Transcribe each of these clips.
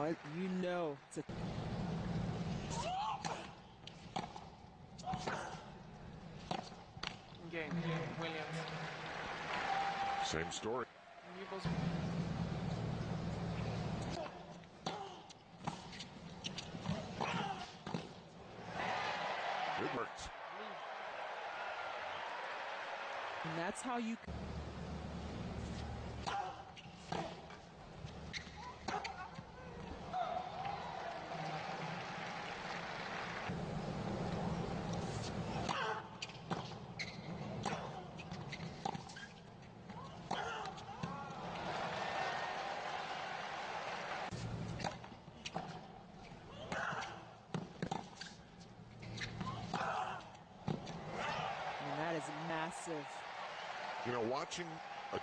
Oh, you know. It's a game. Williams. Same story. It worked. And that's how you. And that is massive. You know, watching a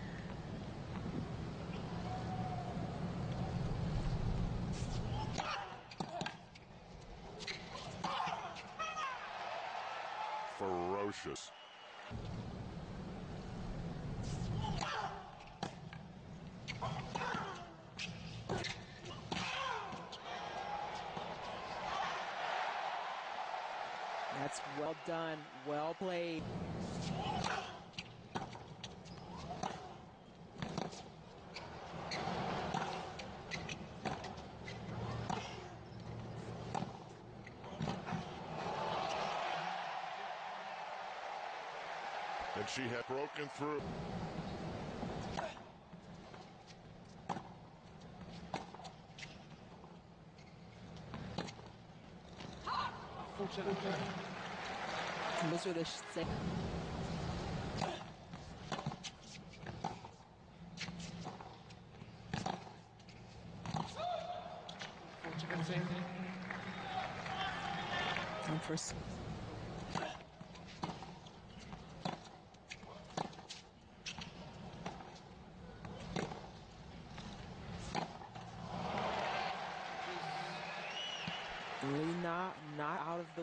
ferocious. That's well done, well played. And she had broken through. Those are the same. Time for Lena not out of the.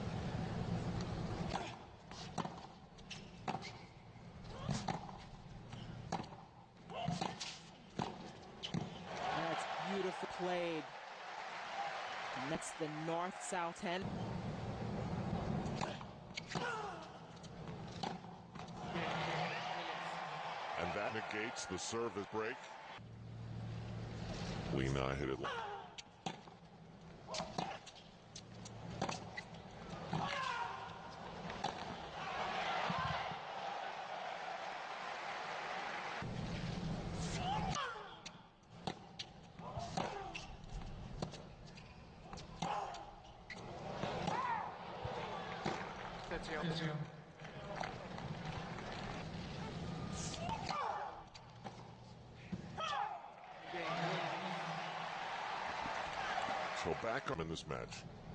That's beautiful played. And that's the north-south end. And that negates the service break. Lena hit it. So back up in this match.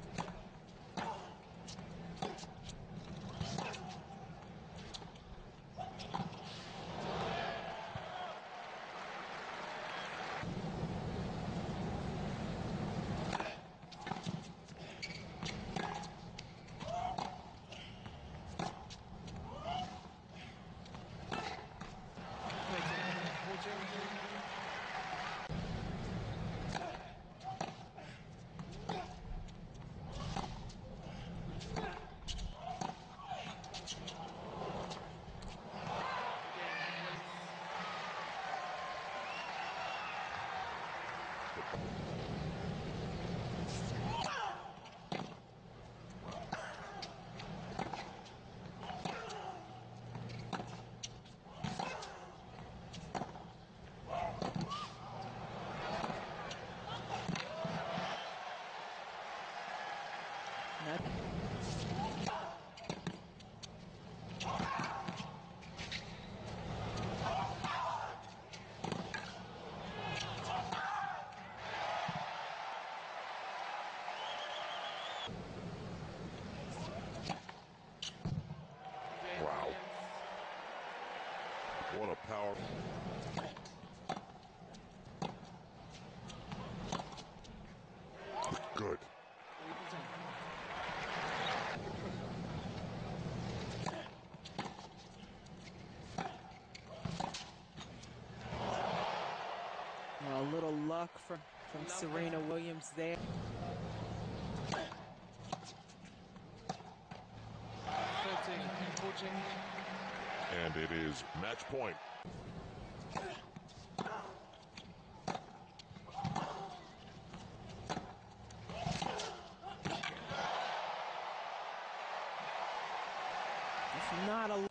Wow. What a power. Good. A little luck from from Serena Williams there. And it is match point. It's not a...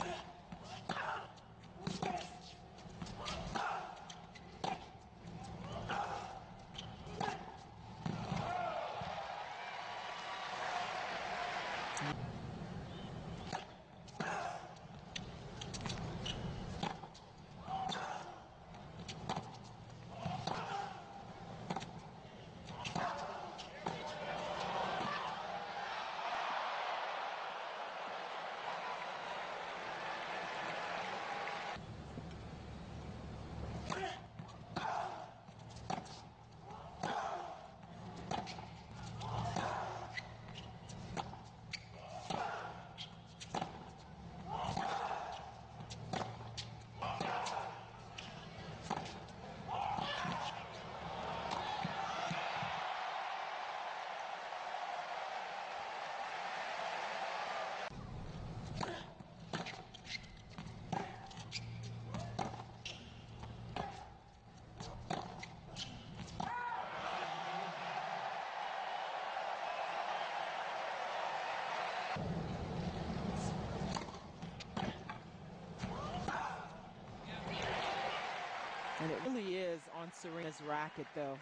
And it really is on Serena's racket, though.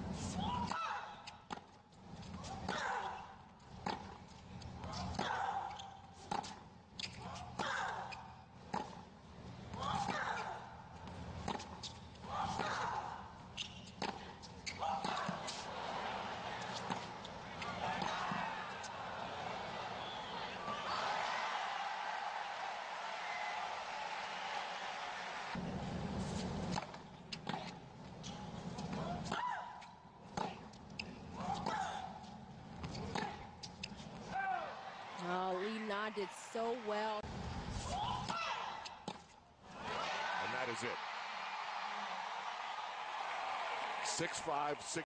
Oh, Li Na did so well. And that is it. 6-5, 6.